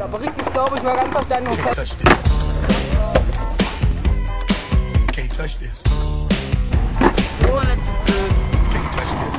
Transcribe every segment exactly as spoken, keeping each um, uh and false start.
aber richtig glaube ich war ganz verstanden. Can't touch this. Can't touch this. Can't touch this.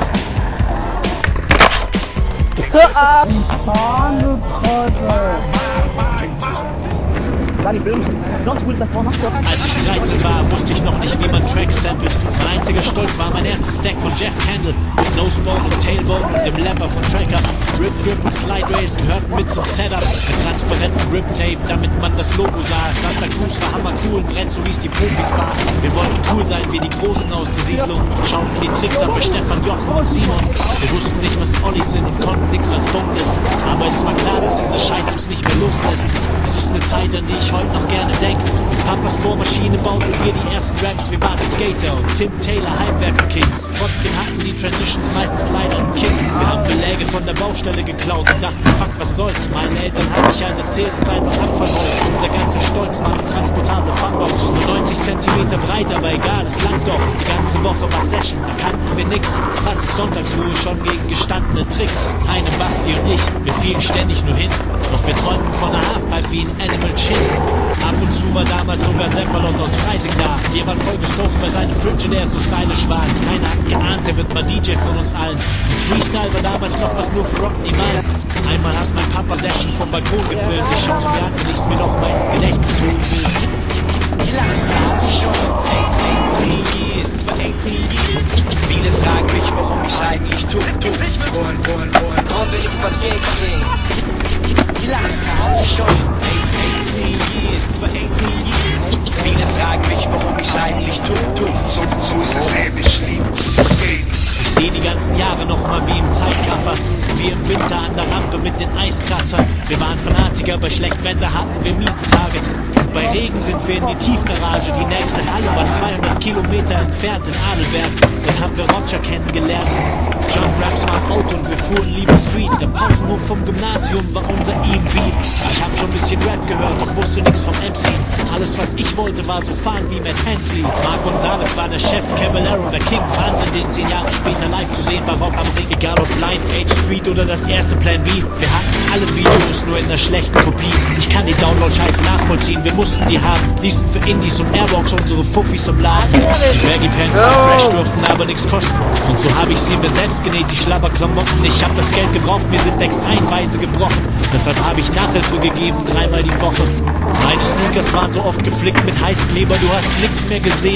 Als ich dreizehn war, wusste ich noch nicht, wie man Tracks samplet. Mein einziger Stolz war mein erstes Stack von Jeff Candle. Mit Nosebone und Tailbone und dem Lapper von Tracker. Rip Grip und Slide Rails gehörten mit zum Setup. Mit transparentem Rip Tape, damit man das Logo sah. Santa Cruz war hammercool und Brett, so wie es die Profis waren. Wir wollten cool sein wie die Großen aus der Siedlung. Und schauten die Tricks ab bei Stefan, Jochen und Simon. Wir wussten nicht, was Ollis sind und konnten nichts als Bonus. Aber es war klar, dass dieser Scheiß uns nicht mehr loslässt. Es ist eine Zeit, an die ich heute noch gerne denke. Mit Papas Bohrmaschine bauten wir die ersten Raps. Wir waren Skater und Tim Taylor Heimwerker-Kings. Trotzdem hatten die Transitions meistens leider einen Kick. Wir haben Beläge von der Baustelle geklaut und dachten, fuck, was soll's. Meinen Eltern habe ich halt erzählt, es sei noch Abfallholz. Unser ganzer Stolz war eine transportable Funbox. Nur neunzig Zentimeter breit, aber egal, es langt doch. Die ganze Woche war Session, da kannten wir nix. Was ist Sonntagsruhe schon gegen gestandene Tricks? Heine, Basti und ich, wir fielen ständig nur hin. Doch wir träumten von einer Halfpipe wie ein Animal Chin. Ab und zu war damals sogar Seppalot aus Freising da. Wir waren voll gestockt, weil seine Frigidaires so stylisch waren. Keiner hat geahnt, der wird mal D J von uns allen. Und Freestyle war damals noch was nur für Rock niemand. Einmal hat mein Papa Session vom Balkon gefilmt. Ich schau's mir an, will ich's mir noch mal ins Gedächtnis holen will. Wie lange hat sich schon? achtzehn years, for achtzehn years. Viele fragen mich, warum ich eigentlich tue, tue. Und, und, und, und will ich was Geld kriegen. Wie lange hat sich schon? achtzehn years, for achtzehn years. Viele fragen mich, warum ich eigentlich tue, tue. So, so ist es eben, ich liebe Skaten. Ich seh die ganzen Jahre noch mal wie im Zeitraffer. Wie im Winter an der Rampe mit den Eiskratzern. Wir waren Fanatiker, bei Schlechtwetter hatten wir miese Tage. Und bei Regen sind wir in die Tiefgarage. Die nächste Halle war zweihundert Kilometer entfernt in Adelberg. Dort haben wir Roger kennengelernt. John Raps war im Auto und wir fuhren lieber Street. Der Pausenhof vom Gymnasium war unser E M V. Ich hab schon ein bisschen Rap gehört, doch wusste nix vom M C. Alles was ich wollte war so fahren wie Matt Hensley. Mark Gonzalez war der Chef, Caballero der King. Wahnsinn, den zehn Jahre später live zu sehen bei Rock am Ring. Egal ob Blind Age Street oder das erste Plan B. Wir hatten alle Videos, nur in der schlechten Kopie. Ich kann die Download-Scheiße nachvollziehen, wir mussten die haben. Ließen für Indies und Airbox unsere Fuffis im Laden. Die Baggy Pants waren fresh, durften aber nichts kosten. Und so habe ich sie mir selbst genäht, die Schlabberklamotten. Ich hab das Geld gebraucht, mir sind Decks reihenweise gebrochen. Deshalb habe ich Nachhilfe gegeben, dreimal die Woche. Meine Sneakers waren so oft geflickt mit Heißkleber, du hast nichts mehr gesehen.